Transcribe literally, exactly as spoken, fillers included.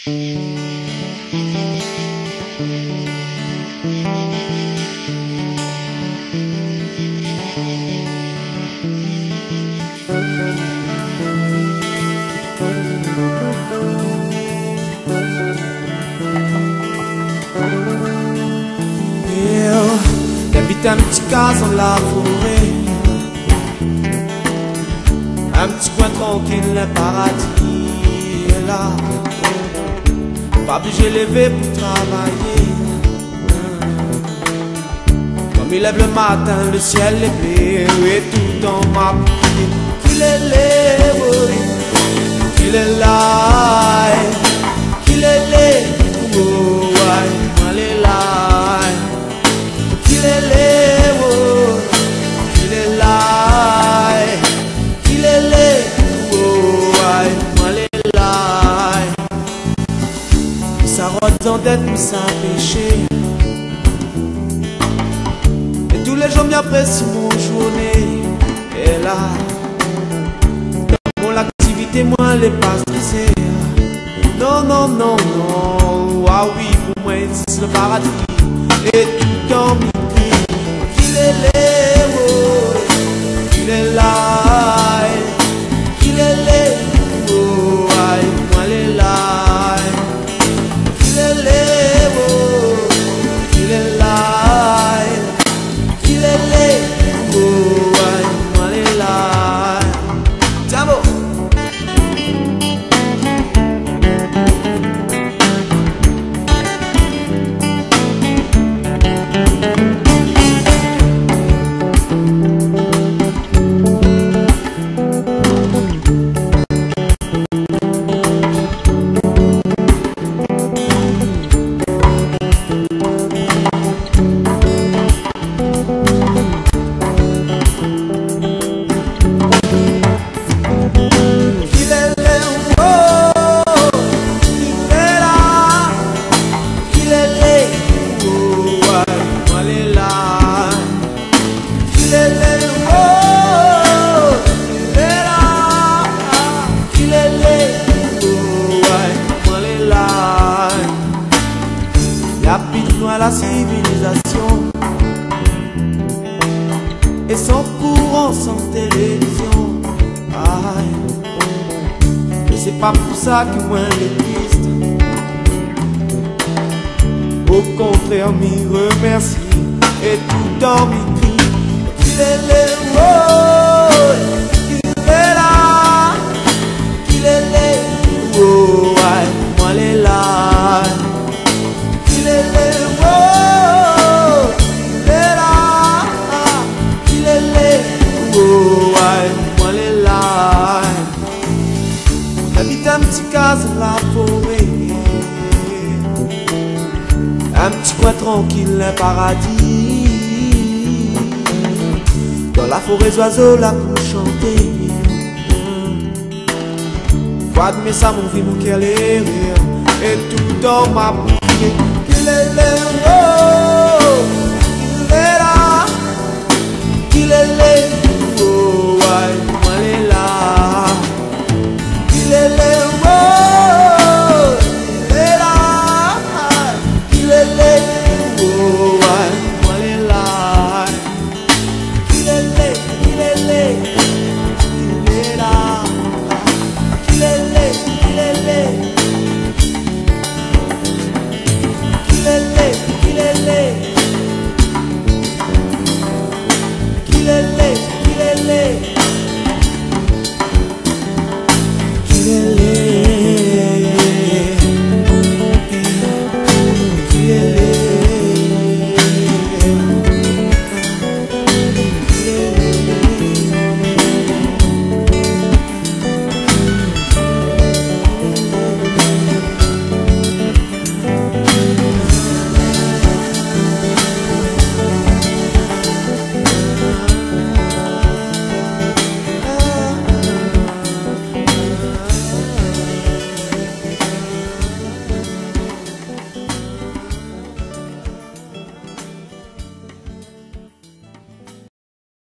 J'habite un petit cas dans la forêt, un petit coin tranquille, le paradis est là. Pas obligé de lever pour travailler. Comme il lève le matin, le ciel est bleu et tout dans ma vie. Qu'il est l'héros, qu'il est là, qu'il est l'héros, qu'il est là. Qu'il est l'héros, qu'il est là, qu'il est l'héros, moi les là. Ça rôde en tête, mais ça péché. Et tous les jours m'apprécient mon journée. Et là, dans mon activité, moi les pas stressé. Non, non, non, non, ah oui, pour moi c'est le paradis. Et tout dans mes qu'il est l'héros, qu'il est là, qu'il est l'héros, moi les là, qu'il est l'héros, qu'il est là, qu'il est l'héros, moi les là. Tamo. À la civilisation et sans courant, sans télévision. Aïe. Et c'est pas pour ça que moi l'égoïste, au contraire m'y remercie et tout dans mes cris. Qu'il est l'héros, qu'il est là, qu'il est l'héros, moi les là. Qu'il est l'héros, qu'il est là, qu'il est l'héros, moi les là. J'habite un petit cas dans la forêt, un petit coin tranquille, un paradis. Dans la forêt, les oiseaux là pour chanter. Voix de mes ça, mon vie, mon cœur les rire, et tout dans ma bouche. Qu'il est l'héros, qu'il est là, qu'il est l'héros, moi